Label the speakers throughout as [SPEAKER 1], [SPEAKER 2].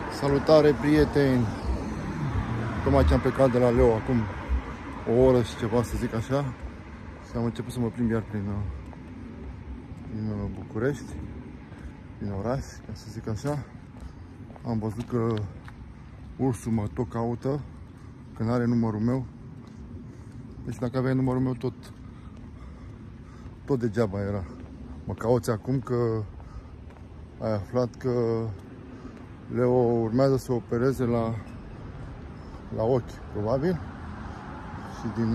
[SPEAKER 1] Salutare, prieteni! Tocmai ce am plecat de la Leo acum o oră și ceva, să zic așa, și am început să mă plimb iar prin București, din oraș, ca să zic așa. Am văzut că ursul mă tot caută, că n-are numărul meu. Deci dacă aveai numărul meu, tot degeaba era. Mă cauți acum că ai aflat că Leo urmează să opereze la ochi, probabil. Și din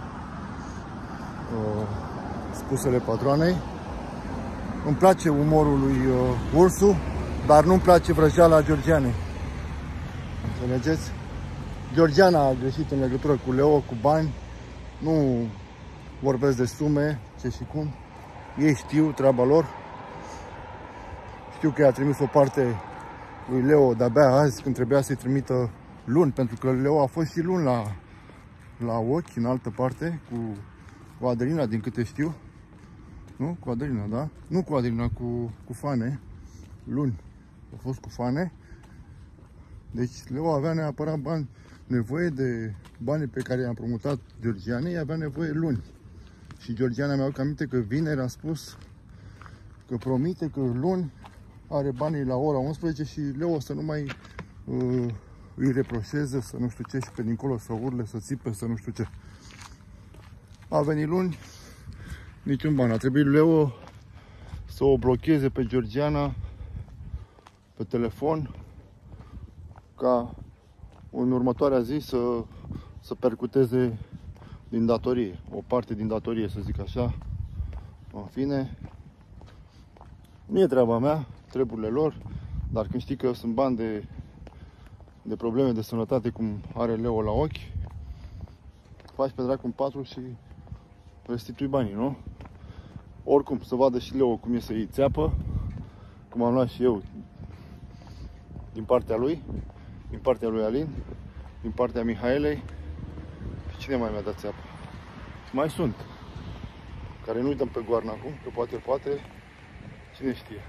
[SPEAKER 1] spusele patroanei, îmi place umorul lui ursul, dar nu-mi place vrăjeala Georgianei. Înțelegeți? Georgiana a greșit în legătură cu Leo, cu bani. Nu vorbesc de sume, ce și cum. Ei știu treaba lor. Știu că i-a trimis o parte lui Leo de-abia azi, când trebuia să-i trimită luni, pentru că Leo a fost și luni la ochi, în altă parte, cu Adelina, din câte știu. Nu? Cu Adelina, da? Nu cu Adelina, cu Fane. Luni a fost cu Fane. Deci Leo avea neapărat nevoie de banii pe care i-am promutat Georgianei, avea nevoie luni. Și Georgiana mi-a adus aminte că vineri a spus că promite că luni are banii la ora 11 și Leo să nu mai îi reproșeze, să nu știu ce, și pe dincolo să urle, să țipe, să nu știu ce. A venit luni, niciun ban. A trebuit Leo să o blocheze pe Georgiana pe telefon, ca în următoarea zi să percuteze din datorie, o parte din datorie, să zic așa. În fine, nu e treaba mea, treburile lor, dar când știi că sunt bani de probleme de sănătate, cum are Leo la ochi, faci pe dracu în patru și restitui banii, nu? Oricum, să vadă și Leo cum e să iei țeapă, cum am luat și eu din partea lui, din partea lui Alin, din partea Mihaelei. Și cine mai mi-a dat țeapă? Mai sunt, care nu-i dăm pe goarnă acum, că poate, cine știe.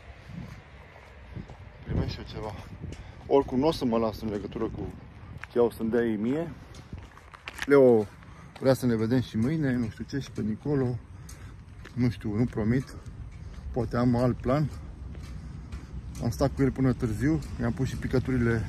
[SPEAKER 1] Primești și eu ceva. Oricum nu o să mă las în legătură cu ce au să-mi dea ei mie. Leo vrea să ne vedem și mâine, nu știu ce, și pe dincolo. Nu știu, nu promit. Poate am alt plan. Am stat cu el până târziu. Mi-am pus și picăturile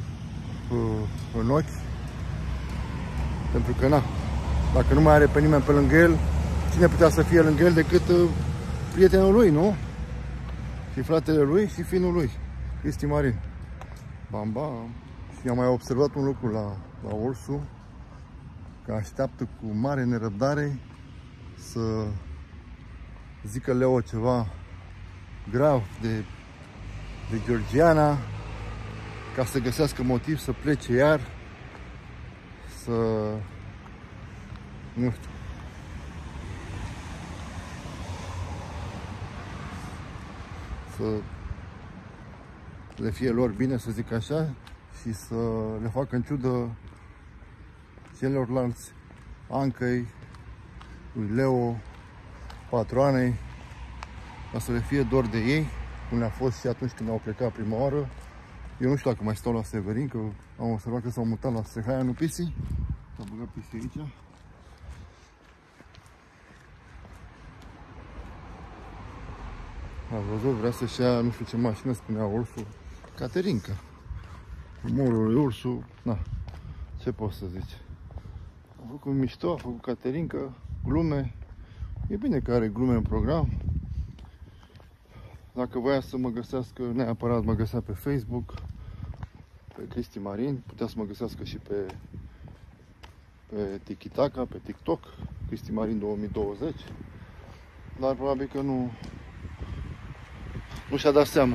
[SPEAKER 1] în ochi. Pentru că, na, dacă nu mai are pe nimeni pe lângă el, cine putea să fie lângă el decât prietenul lui, nu? Și fratele lui și finul lui, Cristi Marin. Bam, bam. Și am mai observat un lucru la ursul, că așteaptă cu mare nerăbdare să zică Leo ceva grav de Georgiana, ca să găsească motiv să plece iar, nu știu, să le fie lor bine, să zic așa, și să le facă în ciudă celorlalți, Ancăi, lui Leo, patroanei, ca să le fie dor de ei, cum le-a fost și atunci când au plecat prima oară. Eu nu știu dacă mai stau la Severin, că am observat că s-au mutat la Sehaianu Pisi. S-a băgat Pisi aici. A văzut, vrea să-și ia nu știu ce mașină, spunea ursul. Caterinca. Umorul lui ursul, na, ce poți să zici? A făcut mișto, a făcut Caterinca, glume. E bine că are glume în program. Dacă voia să mă găsească, neapărat mă găsea pe Facebook, pe Cristi Marin, putea să mă găsească și pe Tiki-Taka, pe TikTok, Cristi Marin 2020, dar probabil că nu și-a dat seama.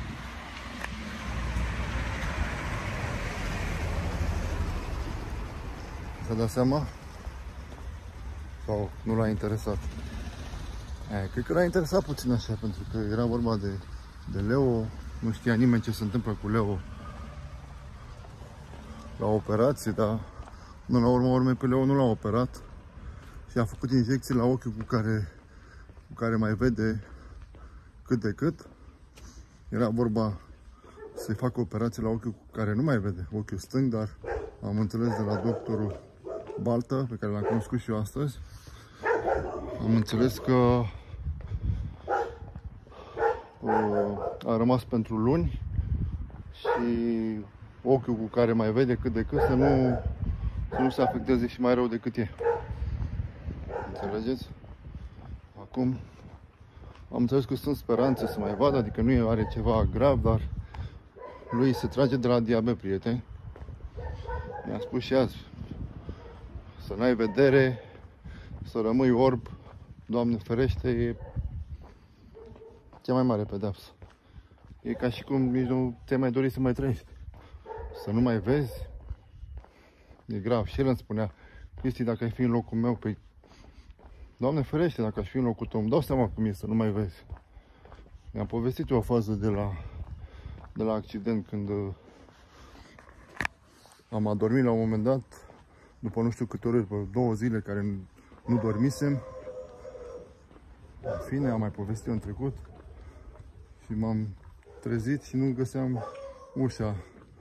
[SPEAKER 1] S-a dat seama? Sau nu l-a interesat? Cred că l-a interesat puțin așa, pentru că era vorba de Leo. Nu știa nimeni ce se întâmplă cu Leo la operație, dar până la urmă pe Leo nu l-a operat și a făcut injecții la ochiul cu care mai vede cât de cât. Era vorba să-i fac operație la ochiul care nu mai vede, ochiul stâng, dar am înțeles de la doctorul Baltă, pe care l-am cunoscut și eu astăzi, am înțeles că a rămas pentru luni și ochiul cu care mai vede cât de cât să nu se afecteze și mai rău decât e. Înțelegeți? Acum am înțeles că sunt speranțe să mai vadă, adică nu are ceva grav, dar lui se trage de la diabet, prieteni. Mi-a spus și azi, să n-ai vedere, să rămâi orb, Doamne ferește, e cea mai mare pedeapsă. E ca și cum nici nu te-ai mai dori să mai trăiești. Să nu mai vezi, e grav. Și el îmi spunea, Cristi, dacă ai fi în locul meu, păi, Doamne ferește, dacă aș fi în locul tău, îmi dau seama cum e să nu mai vezi. Mi-am povestit eu o fază de la accident, când am adormit la un moment dat, după nu știu câte ore, după 2 zile care nu dormisem. În fine, am mai povestit în trecut și m-am trezit și nu găseam ușa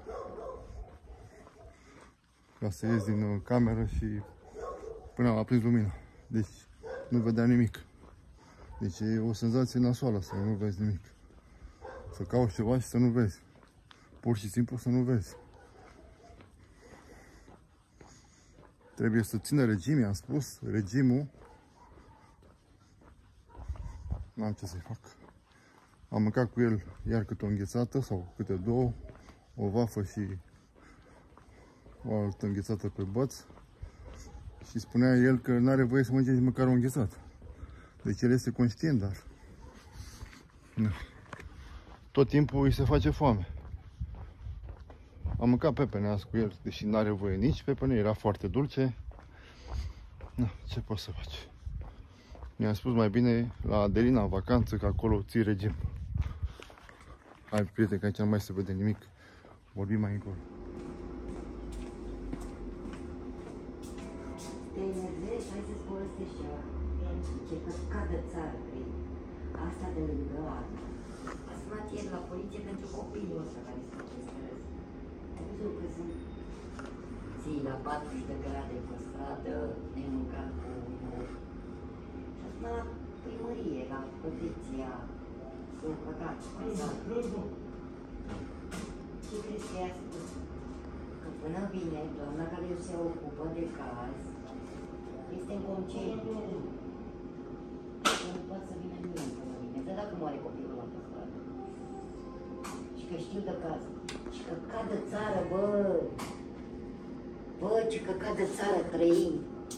[SPEAKER 1] ca să ies din cameră și până am aprins lumina. Deci nu vedeam nimic. Deci e o senzație nasoală să nu vezi nimic. Să cauți ceva și să nu vezi. Pur și simplu să nu vezi. Trebuie să țină regim, i-am spus, regimul. N-am ce să-i fac. Am mâncat cu el iar câte o înghețată sau câte 2, o vafă și o altă înghețată pe băț. Și spunea el că nu are voie să mănânce nici măcar o înghețată. Deci el este conștient, dar tot timpul îi se face foame. Am mâncat pepene azi cu el, deși nu are voie nici pepene, era foarte dulce. Ce poți să faci? Mi-am spus mai bine la Adelina în vacanță, că acolo ții regim. Hai, prieteni, că aici nu mai se vede nimic. Vorbim mai încolo.
[SPEAKER 2] Te enervezi și hai să-ți povestești ceva. Ce căcat de țară, cred. Asta de lângă altă. A sunat ieri la poliție pentru copilul ăsta care se păstrăză. Ai văzut că sunt ții la 40 de grade pe stradă, nemâncat cu umor. Și a sunat primărie la protecția sunt căcați. Ce crezi că i-a spus? Că până vine doamna care se ocupă de caz, este în concediu. Nu poate să vină nimeni până vine. Dar dacă moare copilul la stradă. Și că știu de caz. Și că cad de țară, bă! Bă, ce căcat de țară trăim!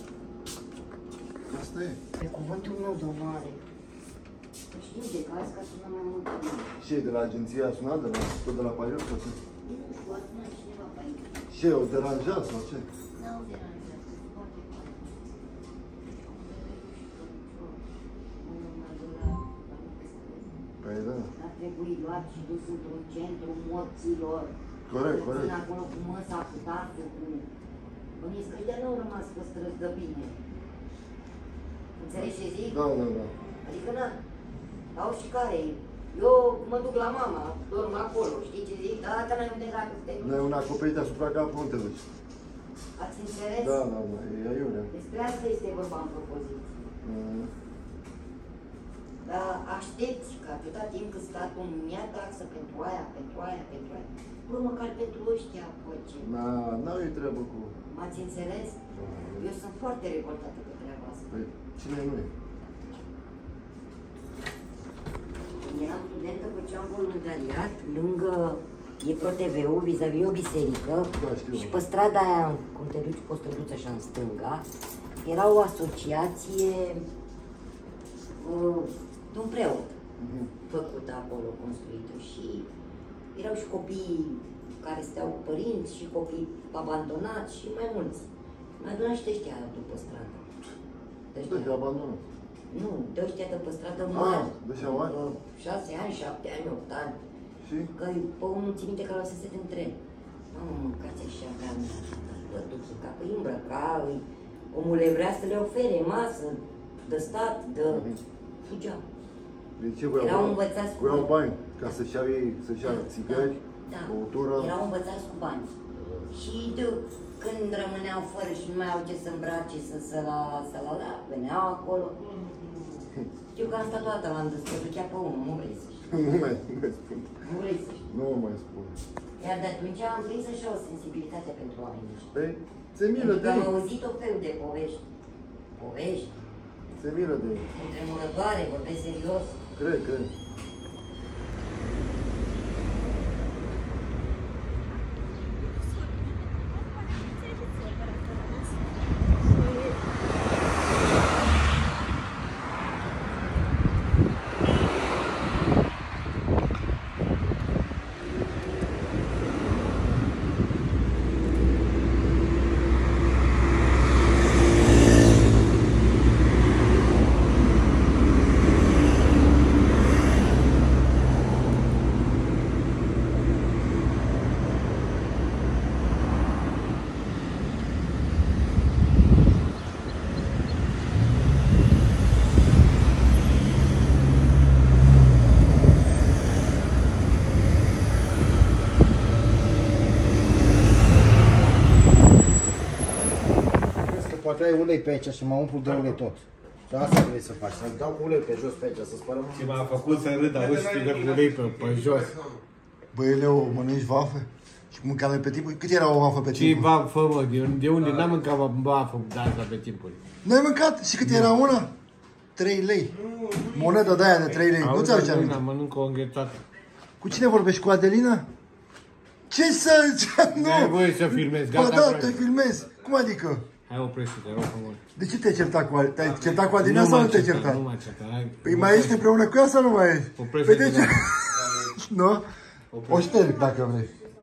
[SPEAKER 1] Asta e.
[SPEAKER 2] Pe cuvântul meu, domnule. Că știu de caz ca sună mai mult.
[SPEAKER 1] Și de la agenția a sunat, tot de la parier, sau ce?
[SPEAKER 2] Nu știu, a sunat cineva pe aici.
[SPEAKER 1] Ce, o deranjează sau ce?
[SPEAKER 2] N-au deranjat, foarte bine.
[SPEAKER 1] Păi da.
[SPEAKER 2] A trebuit luat și dus într-un centru morților.
[SPEAKER 1] Corect, corect.
[SPEAKER 2] Țin acolo cu măsa, cu tafă, cu... Băniți că de nu au rămas păstrăți de bine. Înțelegi ce zic?
[SPEAKER 1] Da, da, da.
[SPEAKER 2] Adică, na, au și care. Eu mă duc la mama, dorm acolo, știi ce zic? Dar dacă n-ai unde dacă te duci.
[SPEAKER 1] N-ai un acoperit asupra capului, nu te duci.
[SPEAKER 2] Ați înțeles?
[SPEAKER 1] Da, da, da, e aiurea.
[SPEAKER 2] Despre asta este vorba în propoziție. Dar aștepți că atâta timp cât statul nu ia taxă pentru aia, pentru aia, pentru aia. Bă, măcar pentru ăștia, bă, ce...
[SPEAKER 1] N-ai treabă cu...
[SPEAKER 2] M-ați înțeles? Eu sunt foarte revoltată pe treaba asta.
[SPEAKER 1] Păi, cine nu e?
[SPEAKER 2] Când eram studentă, făceam voluntariat lângă IPRO-TV-ul, vis-a-vis o biserică.
[SPEAKER 1] Da, știu.
[SPEAKER 2] Și pe strada aia, cum te duci pe o străduță așa în stânga, era o asociație de un preot făcută acolo, construită. Și erau și copii care steau cu părinți și copii abandonați și mai mulți. Mai adunat și de ăștia după stradă.
[SPEAKER 1] De abandonat.
[SPEAKER 2] Nu, de ăștia de pe stradă mari.
[SPEAKER 1] De ăștia mari?
[SPEAKER 2] 6 ani, 7 ani, 8 ani.
[SPEAKER 1] Și?
[SPEAKER 2] Că pe unul ții minte că l-au săsit în tren. Mamă, mâncați așa, aveam bătuți în cap, îi îmbrăca, omul le vrea să le ofere masă, de stat, de... Fugeau.
[SPEAKER 1] De ce
[SPEAKER 2] Erau învățați cu...
[SPEAKER 1] voiau bani ca să-și iau ei, să-și ia țigări?
[SPEAKER 2] Da.
[SPEAKER 1] Băutură.
[SPEAKER 2] Erau învățați cu bani. Și când rămâneau fără și nu mai au ce să îmbrace, să la, veneau acolo. Știu că am stat toată la îndăscătul, chiar pe unul, nu vrei să știi.
[SPEAKER 1] Nu mai spun.
[SPEAKER 2] Nu vrei să știi.
[SPEAKER 1] Nu mai spun.
[SPEAKER 2] Iar de atunci am prins așa o sensibilitate pentru oamenii ăștia.
[SPEAKER 1] Păi, se milă de
[SPEAKER 2] Am
[SPEAKER 1] ei.
[SPEAKER 2] auzit o fel de povești. Povești,
[SPEAKER 1] Se milă de ei.
[SPEAKER 2] întremurătoare, vorbesc serios.
[SPEAKER 1] Cred.
[SPEAKER 3] Poate ai ulei pe aici și mă umplu de ulei tot. Și asta trebuie să faci, să dau ulei pe jos pe aici, să spălăm.
[SPEAKER 4] Ce m-a făcut să râd, auzi, știi de ulei pe jos.
[SPEAKER 1] Băi, Leo, mănânci vafă? Și mâncam pe timpul? Cât era o vafă pe
[SPEAKER 4] Ce
[SPEAKER 1] timpul?
[SPEAKER 4] vafă, mă? De unde n-am mâncat vafă de asta pe timpuri?
[SPEAKER 1] N-ai mâncat? Și cât era una? 3 lei. Moneda de aia de 3 lei. Nu ți-aduce aminte?
[SPEAKER 4] Mănânc o înghețată.
[SPEAKER 1] Cu cine vorbești? Cu Adelina? Ce să... Nu!
[SPEAKER 4] N-ai voie să filmezi,
[SPEAKER 1] Ba
[SPEAKER 4] gata,
[SPEAKER 1] da,
[SPEAKER 4] frate.
[SPEAKER 1] te filmezi. Cum adică?
[SPEAKER 4] Hai oprește, te rog frumos.
[SPEAKER 1] De ce te-ai certat cu Adelina? Te-ai certat cu Adelina sau nu te-ai certat?
[SPEAKER 4] Nu m-a certat, hai.
[SPEAKER 1] Păi mai ești împreună cu ea sau nu mai ești?
[SPEAKER 4] Oprește-te,
[SPEAKER 1] Păi de ce?
[SPEAKER 4] da.
[SPEAKER 1] Nu? O șterg dacă vrei.